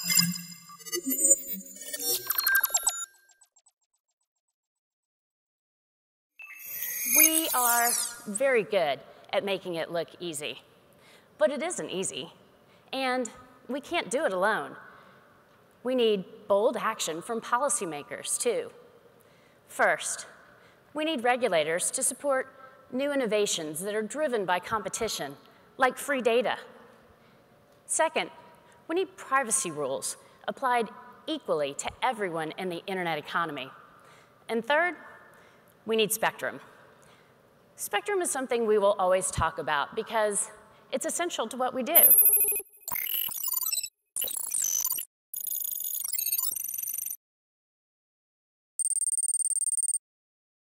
We are very good at making it look easy, but it isn't easy, and we can't do it alone. We need bold action from policymakers, too. First, we need regulators to support new innovations that are driven by competition, like free data. Second, we need privacy rules applied equally to everyone in the internet economy. And third, we need spectrum. Spectrum is something we will always talk about because it's essential to what we do.